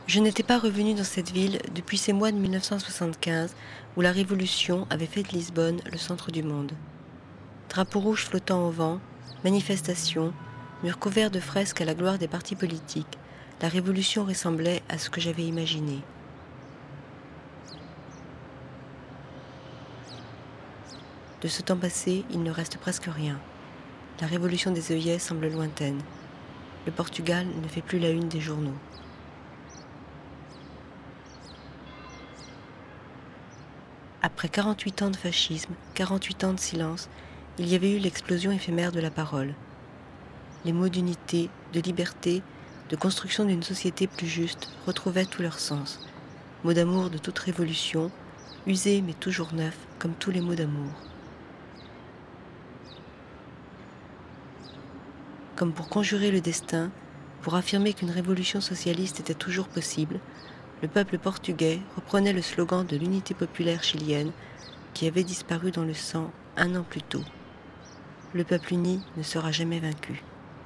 Je n'étais pas revenu dans cette ville depuis ces mois de 1975 où la Révolution avait fait de Lisbonne le centre du monde. Drapeaux rouges flottant au vent, manifestations, murs couverts de fresques à la gloire des partis politiques, la Révolution ressemblait à ce que j'avais imaginé. De ce temps passé, il ne reste presque rien. La Révolution des œillets semble lointaine. Le Portugal ne fait plus la une des journaux. Après 48 ans de fascisme, 48 ans de silence, il y avait eu l'explosion éphémère de la parole. Les mots d'unité, de liberté, de construction d'une société plus juste retrouvaient tout leur sens. Mots d'amour de toute révolution, usés mais toujours neufs, comme tous les mots d'amour. Comme pour conjurer le destin, pour affirmer qu'une révolution socialiste était toujours possible, le peuple portugais reprenait le slogan de l'unité populaire chilienne qui avait disparu dans le sang un an plus tôt. Le peuple uni ne sera jamais vaincu.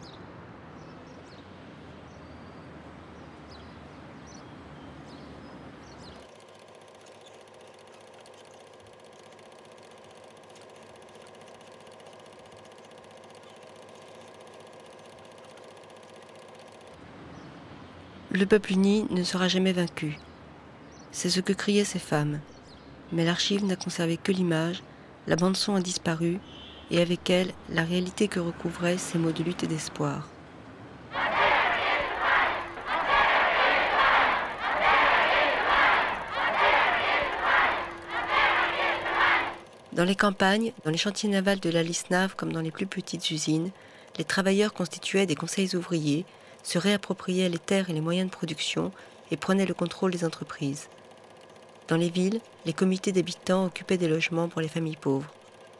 Le peuple uni ne sera jamais vaincu. C'est ce que criaient ces femmes. Mais l'archive n'a conservé que l'image, la bande-son a disparu, et avec elle, la réalité que recouvraient ces mots de lutte et d'espoir. Dans les campagnes, dans les chantiers navals de la Lisnave comme dans les plus petites usines, les travailleurs constituaient des conseils ouvriers, se réappropriaient les terres et les moyens de production et prenaient le contrôle des entreprises. Dans les villes, les comités d'habitants occupaient des logements pour les familles pauvres.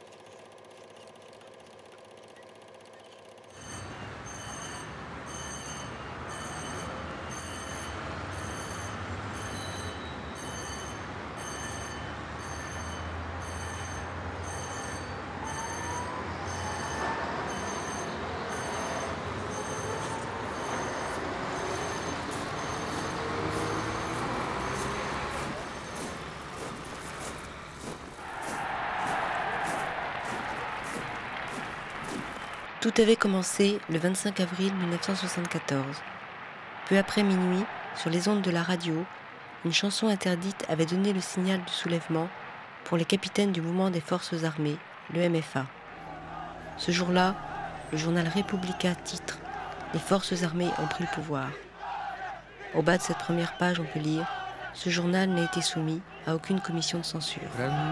Tout avait commencé le 25 avril 1974. Peu après minuit, sur les ondes de la radio, une chanson interdite avait donné le signal du soulèvement pour les capitaines du mouvement des forces armées, le MFA. Ce jour-là, le journal República titre « Les forces armées ont pris le pouvoir ». Au bas de cette première page, on peut lire « Ce journal n'a été soumis à aucune commission de censure ».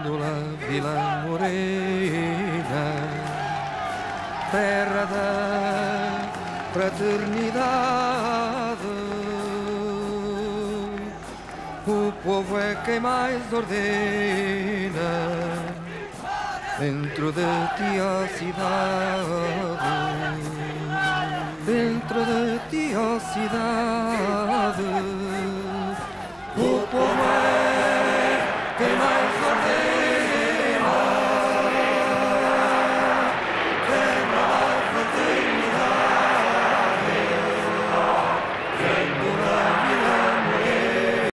Terra da fraternidade, o povo é quem mais ordena, dentro de ti a cidade, dentro de ti a cidade, o povo é quem mais ordena.